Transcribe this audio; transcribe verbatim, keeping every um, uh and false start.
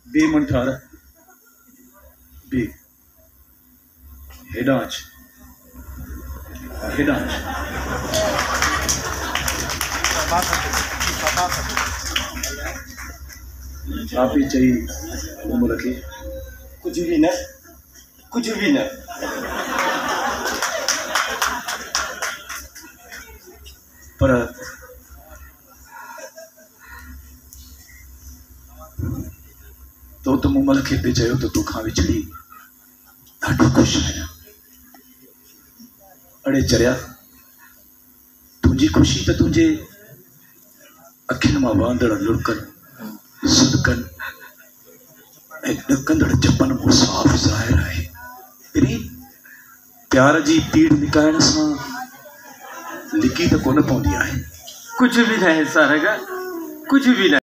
बे मंठार बे हेडांच हेडांच आप ही चाहिए उम्र की कुछ भी न कुछ भी न पर तो तुम उम्र के पे चाहिए तो तू खा विछड़ी ॾाढो खुश आया अड़े चरिया तुझी खुशी तो तुझे अखिन मां वांदड़ लुड़कन सुदकन ऐं ॾकंदड़ चपन में साफ़ ज़ाहिर है तेरी प्यार जी पीड़ निकायण सां लिकी तो कोन पवंदी आहे। कुछ भी नहीं सारगा कुछ भी नहीं।